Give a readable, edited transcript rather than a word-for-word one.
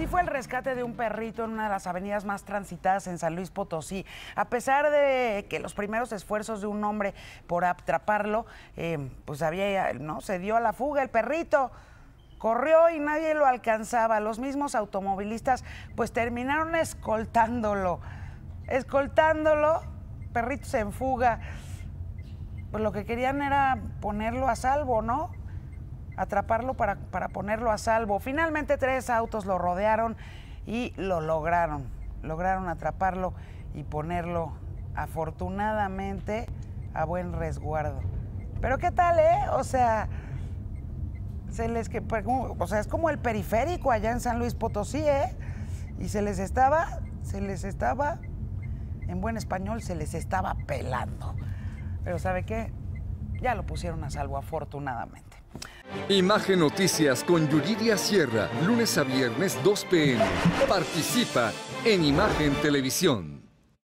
Así fue el rescate de un perrito en una de las avenidas más transitadas en San Luis Potosí. A pesar de que los primeros esfuerzos de un hombre por atraparlo, pues no se dio a la fuga el perrito. Corrió y nadie lo alcanzaba. Los mismos automovilistas pues terminaron escoltándolo. Perrito se en fuga. Pues lo que querían era ponerlo a salvo, ¿no? Atraparlo para ponerlo a salvo. Finalmente 3 autos lo rodearon y lo lograron. Lograron atraparlo y ponerlo, afortunadamente, a buen resguardo. Pero ¿qué tal, O sea, es como el periférico allá en San Luis Potosí, Y se les estaba, en buen español, se les estaba pelando. Pero ¿sabe qué? Ya lo pusieron a salvo, afortunadamente. Imagen Noticias con Yuridia Sierra, lunes a viernes 2 p.m. Participa en Imagen Televisión.